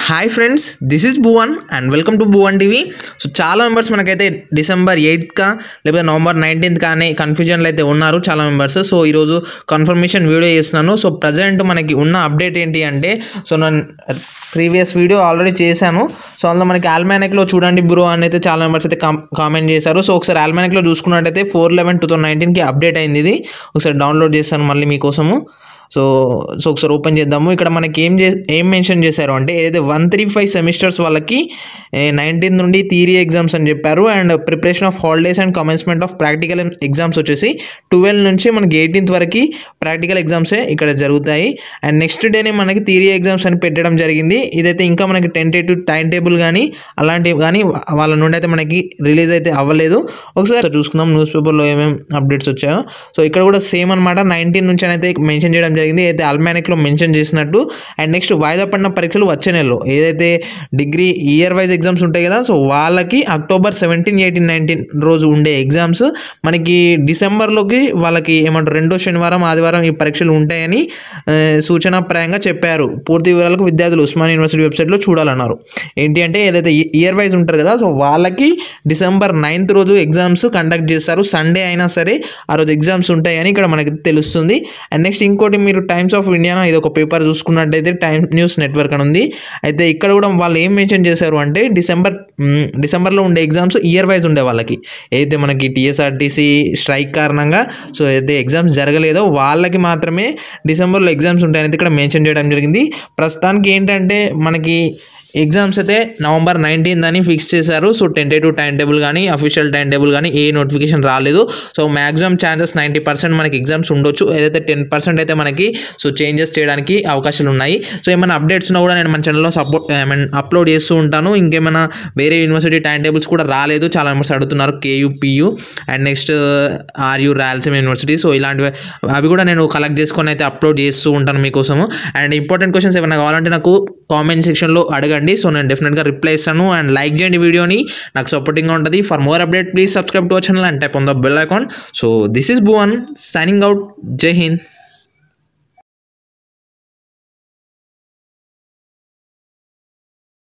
Hi friends, this is Bhuwan and welcome to bhuwantv. So చాలా members మనకైతే December 8th లేకపోతే November 19th కానీ కన్ఫ్యూజన్లో అయితే ఉన్నారు చాలా మెంబర్స్. సో ఈరోజు కన్ఫర్మేషన్ వీడియో చేస్తున్నాను. సో ప్రజెంట్ మనకి ఉన్న అప్డేట్ ఏంటి అంటే, సో నేను ప్రీవియస్ వీడియో ఆల్రెడీ చేశాను. సో అందులో మనకి ఆల్మానెక్లో చూడండి బ్రో అని అయితే చాలా మెంబర్స్ అయితే కామెంట్ చేశారు. సో ఒకసారి ఆల్మానెక్లో చూసుకున్నట్టయితే 4/11/2019కి అప్డేట్ అయింది. ఇది ఒకసారి డౌన్లోడ్ చేశాను మళ్ళీ మీకోసము. సో ఒకసారి ఓపెన్ చేద్దాము. ఇక్కడ మనకి ఏం మెన్షన్ చేశారు అంటే, ఏదైతే 135 సెమిస్టర్స్ వాళ్ళకి 19th నుండి థియరీ ఎగ్జామ్స్ అని చెప్పారు. And preparation of holidays and commencement of practical exams వచ్చేసి 12 నుంచి మనకి 18th వరకు ప్రాక్టికల్ ఎగ్జామ్సే ఇక్కడ జరుగుతాయి. అండ్ నెక్స్ట్ డేనే మనకి థియరీ ఎగ్జామ్స్ అని పెట్టడం జరిగింది. ఇదైతే ఇంకా మనకి టెంటేటివ్ టైం టేబుల్ కానీ అలాంటివి కానీ వాళ్ళ నుండి అయితే మనకి రిలీజ్ అయితే అవ్వలేదు. ఒకసారి చూసుకుందాం న్యూస్ పేపర్లో ఏమేమి అప్డేట్స్ వచ్చాయో. సో ఇక్కడ కూడా సేమ్ అనమాట, 19 నుంచి అయితే మెన్షన్ చేయడం జరిగింది, అయితే ఆల్మానెక్లో మెన్షన్ చేసినట్టు. అండ్ నెక్స్ట్ వాయిదా పడిన పరీక్షలు వచ్చే నెలలో, ఏదైతే డిగ్రీ ఇయర్ వైజ్ ఎగ్జామ్స్ ఉంటాయి కదా, సో వాళ్ళకి అక్టోబర్ 17, 18, 19 రోజు ఉండే ఎగ్జామ్స్ మనకి డిసెంబర్లోకి వాళ్ళకి ఏమంటారు రెండో శనివారం ఆదివారం ఈ పరీక్షలు ఉంటాయని సూచనాప్రాయంగా చెప్పారు. పూర్తి వివరాలకు విద్యార్థులు ఉస్మాన్ యూనివర్సిటీ వెబ్సైట్లో చూడాలన్నారు. ఏంటి అంటే, ఏదైతే ఇయర్ వైజ్ ఉంటారు కదా, సో వాళ్ళకి డిసెంబర్ 9th రోజు ఎగ్జామ్స్ కండక్ట్ చేస్తారు. సండే అయినా సరే ఆ రోజు ఎగ్జామ్స్ ఉంటాయని ఇక్కడ మనకి తెలుస్తుంది. అండ్ నెక్స్ట్ ఇంకోటి, మీరు టైమ్స్ ఆఫ్ ఇండియా ఇది ఒక పేపర్ చూసుకున్నట్టయితే టైమ్ న్యూస్ నెట్వర్క్ అని ఉంది. అయితే ఇక్కడ కూడా వాళ్ళు ఏం మెన్షన్ చేశారు అంటే, డిసెంబర్లో ఉండే ఎగ్జామ్స్ ఇయర్ వైజ్ ఉండే వాళ్ళకి, అయితే మనకి టీఎస్ఆర్టీసీ స్ట్రైక్ కారణంగా సో అయితే ఎగ్జామ్స్ జరగలేదో వాళ్ళకి మాత్రమే డిసెంబర్లో ఎగ్జామ్స్ ఉంటాయని ఇక్కడ మెన్షన్ చేయడం జరిగింది. ప్రస్తుతానికి ఏంటంటే మనకి ఎగ్జామ్స్ అయితే నవంబర్ 19th అని ఫిక్స్ చేశారు. సో టెంటేటివ్ టైం టేబుల్ కానీ అఫీషియల్ టైం టేబుల్ కానీ ఏ నోటిఫికేషన్ రాలేదు. సో మ్యాక్సిమం ఛాన్సెస్ 90% మనకి ఎగ్జామ్స్ ఉండొచ్చు, ఏదైతే 10% అయితే మనకి సో చేంజెస్ చేయడానికి అవకాశాలు ఉన్నాయి. సో ఏమైనా అప్డేట్స్ ఉన్నా కూడా నేను మన ఛానల్లో అప్లోడ్ చేస్తూ ఉంటాను. ఇంకేమైనా వేరే యూనివర్సిటీ టైం టేబుల్స్ కూడా రాలేదు చాలా మెంబర్స్ అడుగుతున్నారు, KU, PU and next RU Rayalaseema university. So ఇలాంటివి అవి కూడా నేను కలెక్ట్ చేసుకొని అయితే అప్లోడ్ చేస్తూ ఉంటాను మీకోసము. అండ్ ఇంపార్టెంట్ క్వశ్చన్స్ ఏమైనా కావాలంటే నాకు కామెంట్ సెక్షన్లో అడగండి. సో నేను డెఫినెట్గా రిప్లై ఇస్తాను. అండ్ లైక్ చేయండి వీడియోని, నాకు సపోర్టింగ్గా ఉంటుంది. For more update please subscribe to our channel and type on the bell icon. So this is Bhuwan signing out. Jai Hind.